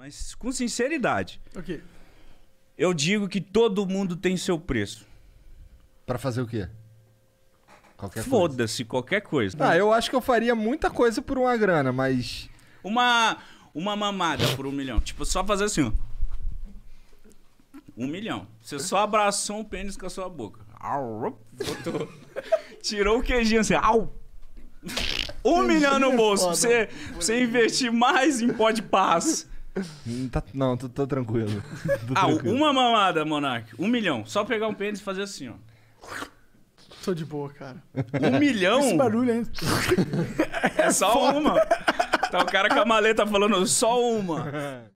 mas com sinceridade. Ok. Eu digo que todo mundo tem seu preço. Pra fazer o quê? Qualquer coisa. Foda-se, qualquer coisa. Ah, eu acho que eu faria muita coisa por uma grana, mas... Uma mamada por 1 milhão. Tipo, só fazer assim, ó. 1 milhão. Você só abraçou um pênis com a sua boca. Au, botou. Tirou o queijinho assim. Au. 1 milhão no bolso. Pra você investir mais em pó de paz. Não, tô tranquilo. Uma mamada, Monark. 1 milhão. Só pegar um pênis e fazer assim, ó. Tô de boa, cara. 1 milhão? Esse barulho, hein? É só uma. Tá o cara com a maleta falando só uma.